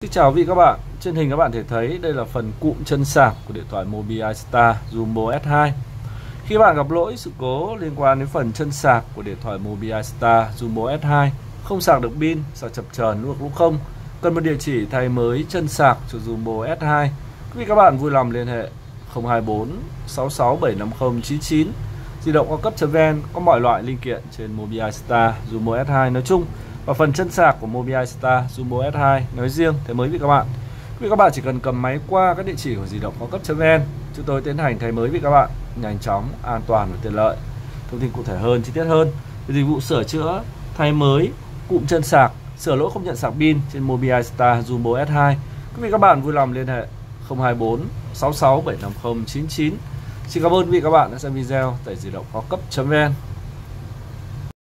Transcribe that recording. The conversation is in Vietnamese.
Xin chào quý vị các bạn. Trên hình các bạn thể thấy đây là phần cụm chân sạc của điện thoại Mobileye Star Jumbo S2. Khi bạn gặp lỗi sự cố liên quan đến phần chân sạc của điện thoại Mobileye Star Jumbo S2, không sạc được pin, sạc chập chờn lúc không, cần một địa chỉ thay mới chân sạc cho Jumbo S2, quý vị các bạn vui lòng liên hệ 024 66 750 99. Di động cao cấp.vn có mọi loại linh kiện trên Mobileye Star Jumbo S2 nói chung và phần chân sạc của Mobileye Star Jumbo S2 nói riêng. Thế mới quý vị các bạn chỉ cần cầm máy qua các địa chỉ của di động cao cấp.vn, chúng tôi tiến hành thay mới với các bạn nhanh chóng, an toàn và tiện lợi. Thông tin cụ thể hơn, chi tiết hơn về dịch vụ sửa chữa, thay mới cụm chân sạc, sửa lỗi không nhận sạc pin trên Mobileye Star Jumbo S2, quý vị các bạn vui lòng liên hệ 024 66 750 99. Xin cảm ơn quý vị các bạn đã xem video tại di động cao cấp.vn.